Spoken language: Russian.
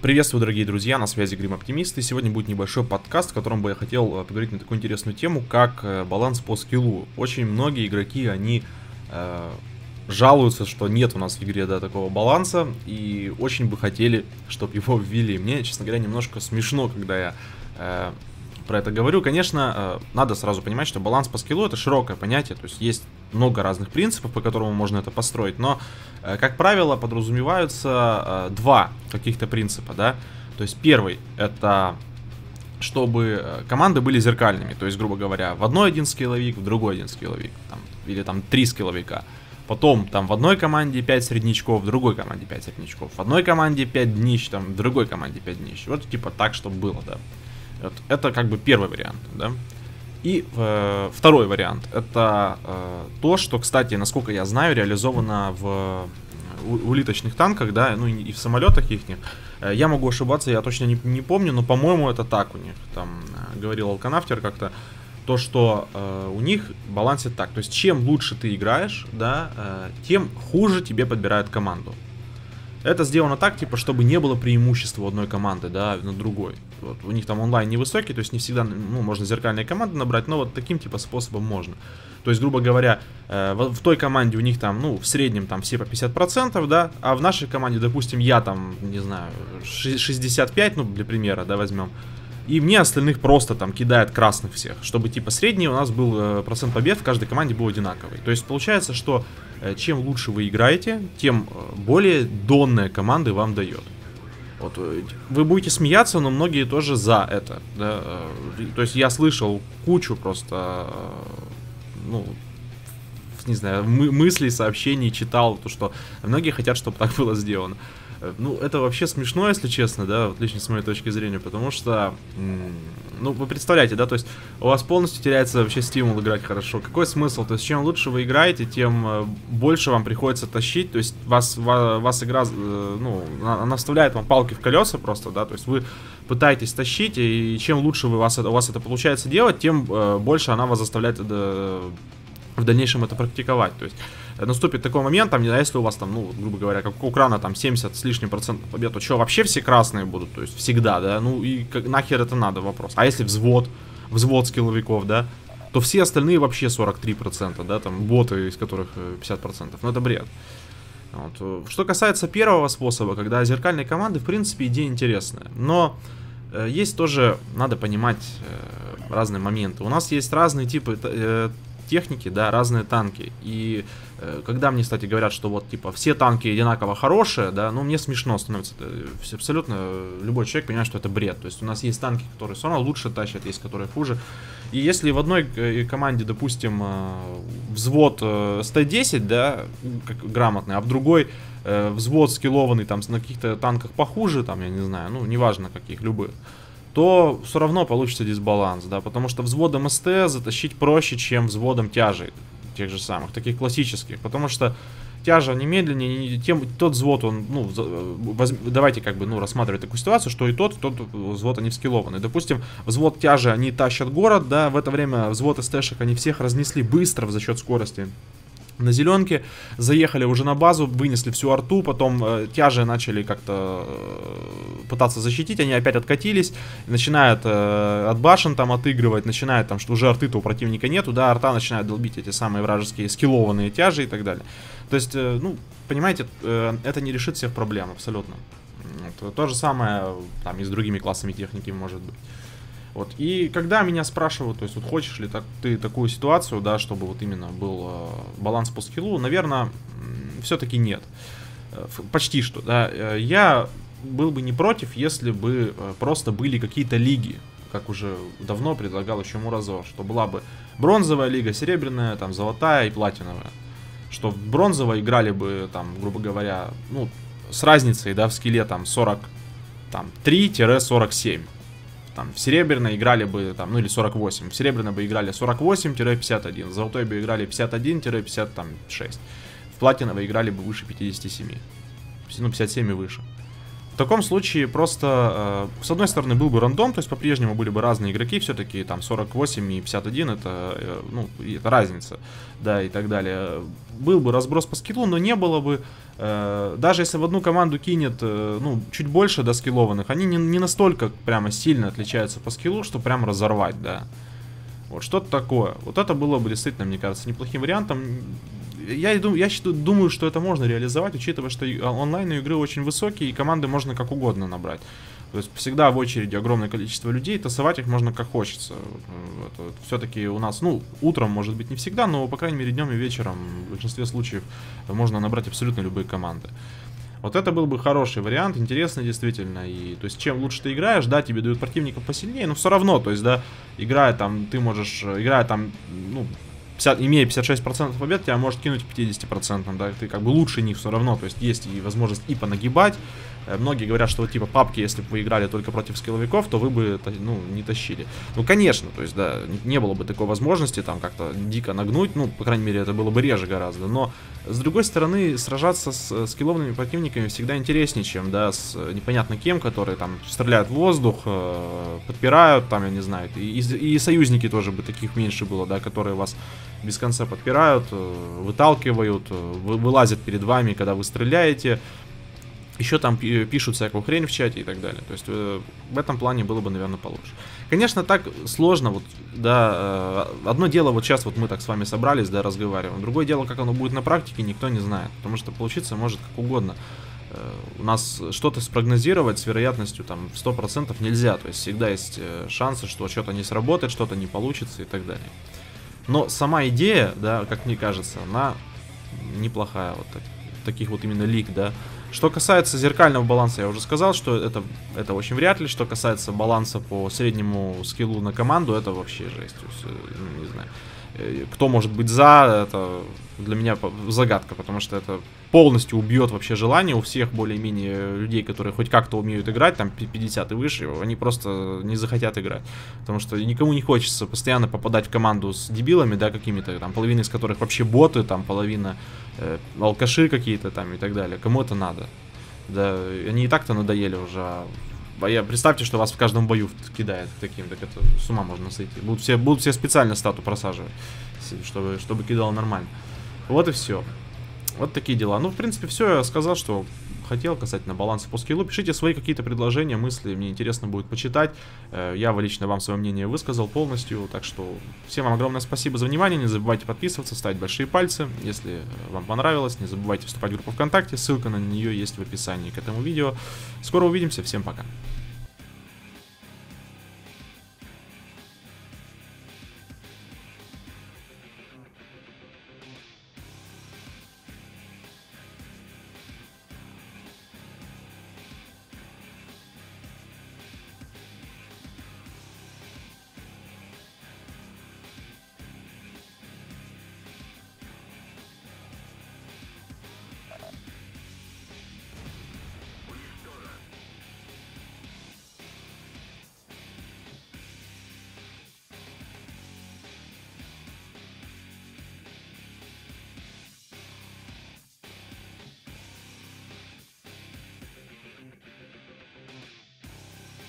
Приветствую, дорогие друзья, на связи Грим Оптимист, и сегодня будет небольшой подкаст, в котором бы я хотел поговорить на такую интересную тему, как баланс по скиллу. Очень многие игроки, они жалуются, что нет у нас в игре такого баланса, и очень бы хотели, чтобы его ввели. Мне, честно говоря, немножко смешно, когда я про это говорю. Конечно, надо сразу понимать, что баланс по скиллу — это широкое понятие, то есть есть много разных принципов, по которым можно это построить, но, как правило, подразумеваются два каких-то принципа, да. То есть первый — это чтобы команды были зеркальными, то есть, грубо говоря, в одной один скилловик, в другой один скилловик, там, или там 3 скилловика. Потом там в одной команде 5 среднячков, в другой команде 5 среднячков, в одной команде 5 днищ, там, в другой команде 5 днищ. Вот типа так, чтобы было, да. Вот, это как бы первый вариант, да. И второй вариант — это то, что, кстати, насколько я знаю, реализовано в улиточных танках, да, ну и в самолетах ихних. Я могу ошибаться, я точно не помню, но, по-моему, это так у них. Там говорил Алканафтер как-то, то, что у них балансит так. То есть, чем лучше ты играешь, да, тем хуже тебе подбирают команду. Это сделано так, типа, чтобы не было преимущества у одной команды, да, над другой. Вот, у них там онлайн невысокий, то есть не всегда, ну, можно зеркальные команды набрать, но вот таким, типа, способом можно. То есть, грубо говоря, в той команде у них там, ну, в среднем там все по 50%, да, а в нашей команде, допустим, я там, не знаю, 65, ну, для примера, да, возьмем. И мне остальных просто там кидает красных всех, чтобы, типа, средний у нас был процент побед в каждой команде был одинаковый. То есть, получается, что чем лучше вы играете, тем более донная команда вам дает. Вот, вы будете смеяться, но многие тоже за это. Да? То есть я слышал кучу просто, ну, не знаю, мыслей, сообщений, читал, то, что многие хотят, чтобы так было сделано. Ну, это вообще смешно, если честно, да, вот лично с моей точки зрения, потому что, ну, вы представляете, да, то есть у вас полностью теряется вообще стимул играть хорошо. Какой смысл? То есть чем лучше вы играете, тем больше вам приходится тащить, то есть вас игра, ну, она вставляет вам палки в колеса просто, да, то есть вы пытаетесь тащить, и чем лучше у вас это получается делать, тем больше она вас заставляет в дальнейшем это практиковать. То есть наступит такой момент, там, если у вас там, ну, грубо говоря, как у Крана там 70 с лишним процентов побед, то что, вообще все красные будут, то есть всегда, да, ну и нахер это надо, вопрос. А если взвод скилловиков, да, то все остальные вообще 43%, да, там боты, из которых 50%, ну это бред. Вот. Что касается первого способа, когда зеркальные команды, в принципе, идея интересная, но есть тоже, надо понимать разные моменты. У нас есть разные типы техники, да, разные танки. И когда мне, кстати, говорят, что вот, типа, все танки одинаково хорошие, да, ну, мне смешно становится. Это абсолютно любой человек понимает, что это бред. То есть у нас есть танки, которые все равно лучше тащат, есть которые хуже. И если в одной команде, допустим, взвод СТ-10, да, как грамотный, а в другой взвод скиллованный, там, на каких-то танках похуже, там, я не знаю, ну, неважно каких, любых, то все равно получится дисбаланс, да, потому что взводом СТ затащить проще, чем взводом тяжей, тех же самых, таких классических, потому что тяжа немедленнее, тот взвод, он, ну, давайте как бы, ну, рассматривать такую ситуацию, что и тот взвод, они вскиллованы. Допустим, взвод тяжи, они тащат город, да, в это время взвод СТшек, они всех разнесли быстро за счет скорости. На зеленке заехали уже на базу, вынесли всю арту, потом тяжи начали как-то пытаться защитить, они опять откатились, начинают от башен там отыгрывать, начинают там, что уже арты-то у противника нету, да, арта начинает долбить эти самые вражеские скиллованные тяжи и так далее. То есть, ну, понимаете, это не решит всех проблем абсолютно. Вот. То же самое там и с другими классами техники может быть. Вот. И когда меня спрашивают, то есть, вот хочешь ли ты такую ситуацию, да, чтобы вот именно был баланс по скиллу, наверное, все-таки нет. Почти что, да. Я был бы не против, если бы просто были какие-то лиги, как уже давно предлагал еще Муразор, что была бы бронзовая лига, серебряная, там, золотая и платиновая. Что в бронзовой играли бы, там, грубо говоря, ну, с разницей, да, в скилле, там, 43-47. Там, в серебряной играли бы, там, ну или 48. В серебряной бы играли 48-51. В золотой бы играли 51-56. В платиновой играли бы выше 57. Ну, 57 и выше. В таком случае просто, с одной стороны, был бы рандом, то есть по-прежнему были бы разные игроки, все-таки там 48 и 51, это, ну, это разница, да, и так далее. Был бы разброс по скиллу, но не было бы, даже если в одну команду кинет, ну, чуть больше, да, скиллованных, они не настолько прямо сильно отличаются по скиллу, что прям разорвать, да. Вот что-то такое. Вот это было бы действительно, мне кажется, неплохим вариантом. Я думаю, что это можно реализовать, учитывая, что онлайн игры очень высокие, и команды можно как угодно набрать. То есть всегда в очереди огромное количество людей, тасовать их можно как хочется. Вот. Все-таки у нас, ну, утром, может быть, не всегда, но, по крайней мере, днем и вечером в большинстве случаев можно набрать абсолютно любые команды. Вот это был бы хороший вариант, интересный действительно. И, то есть, чем лучше ты играешь, да, тебе дают противников посильнее, но все равно, то есть, да, играя там, ты можешь, играя там, ну, имея 56% побед, тебя может кинуть 50%, да, ты как бы лучше них все равно, то есть и возможность и понагибать. Многие говорят, что вот типа папки, если бы вы играли только против скилловиков, то вы бы, ну, не тащили. Ну, конечно, то есть, да, не было бы такой возможности там как-то дико нагнуть, ну, по крайней мере, это было бы реже гораздо, но, с другой стороны, сражаться с скиллованными противниками всегда интереснее, чем, да, с непонятно кем, которые там стреляют в воздух, подпирают, там, я не знаю, и союзники тоже бы таких меньше было, да, которые вас без конца подпирают, выталкивают, вылазят перед вами, когда вы стреляете. Еще там пишут всякую хрень в чате и так далее. То есть в этом плане было бы, наверное, получше. Конечно, так сложно, вот, да, одно дело, вот сейчас вот мы так с вами собрались, да, разговариваем. Другое дело, как оно будет на практике, никто не знает. Потому что получиться может как угодно. У нас что-то спрогнозировать с вероятностью там 100% нельзя. То есть всегда есть шансы, что что-то не сработает, что-то не получится и так далее. Но сама идея, да, как мне кажется, она неплохая. Вот таких вот именно лиг, да. Что касается зеркального баланса, я уже сказал, что это очень вряд ли. Что касается баланса по среднему скиллу на команду, это вообще жесть. Не знаю. Кто может быть за, это для меня загадка, потому что это полностью убьет вообще желание у всех более-менее людей, которые хоть как-то умеют играть, там 50 и выше, они просто не захотят играть. Потому что никому не хочется постоянно попадать в команду с дебилами, да, какими-то, там, половина из которых вообще боты, там, половина алкаши какие-то там и так далее. Кому это надо? Да, они и так-то надоели уже. Представьте, что вас в каждом бою кидает таким, так это с ума можно сойти. Будут все специально стату просаживать, чтобы кидало нормально. Вот и все. Вот такие дела. Ну, в принципе, все. Я сказал, что хотел касательно баланса по скиллу. Пишите свои какие-то предложения, мысли. Мне интересно будет почитать. Я лично вам свое мнение высказал полностью. Так что всем вам огромное спасибо за внимание. Не забывайте подписываться, ставить большие пальцы. Если вам понравилось, не забывайте вступать в группу ВКонтакте. Ссылка на нее есть в описании к этому видео. Скоро увидимся. Всем пока.